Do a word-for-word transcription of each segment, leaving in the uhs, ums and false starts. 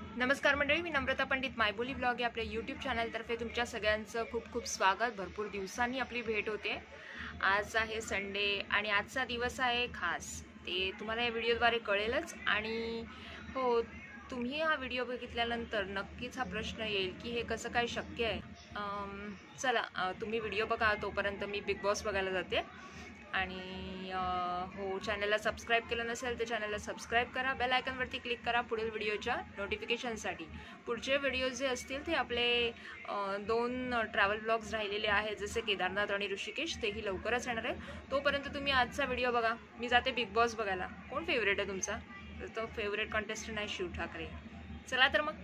नमस्कार मंडळी, मी नम्रता पंडित मायबोली ब्लॉग या आपल्या यूट्यूब चॅनलतर्फे तुमच्या सगळ्यांचं खूप खूप स्वागत। भरपूर दिवसांनी आपली भेट होते। आज आहे संडे आणि आजचा दिवस आहे खास, ते तुम्हाला या व्हिडिओद्वारे कळेलच। आणि हो, तुम्ही हा व्हिडिओ बघितल्यानंतर नक्कीच हा प्रश्न येईल की हे कसं काय शक्य आहे। चला तुम्ही व्हिडिओ बघा, तोपर्यंत मी बिग बॉस बघायला जाते। आणि हो, चॅनलला सबस्क्राईब केलं नसेल तर चॅनलला सबस्क्राईब करा, बेल आयकॉनवरती क्लिक करा पुढील व्हिडिओच्या नोटिफिकेशनसाठी। पुढचे व्हिडिओज जे असतील ते आपले दोन ट्रॅव्हल ब्लॉग्स राहिलेले आहेत, जसे केदारनाथ आणि ऋषिकेश, तेही लवकरच येणार आहे। तोपर्यंत तुम्ही आजचा व्हिडिओ बघा, मी जाते बिग बॉस बघायला। कोण फेवरेट आहे तुमचा? तो फेवरेट कॉन्टेस्टंट आहे शिव ठाकरे। चला तर मग।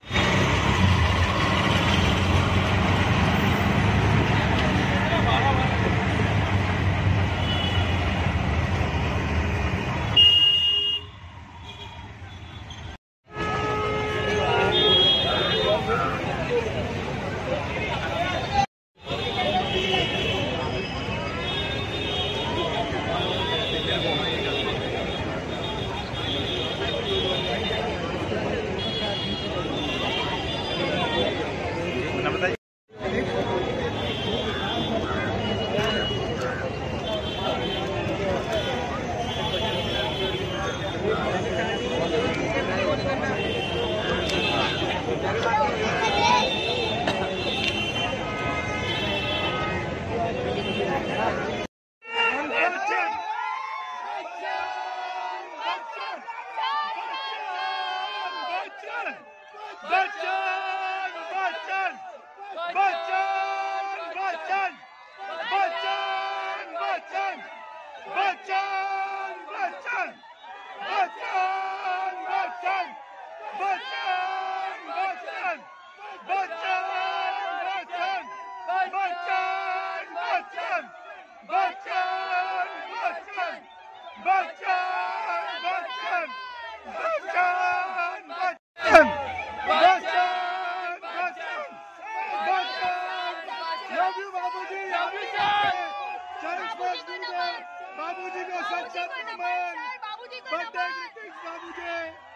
बाबूजी को सच्चा मान, बर्थडे ग्रीटिंग्स बाबूजी,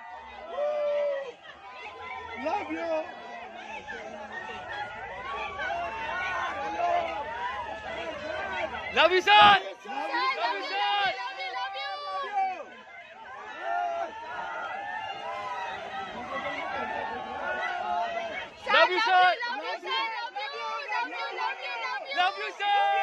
love you, love you sir, love you sir, love you sir, love you sir, love you sir.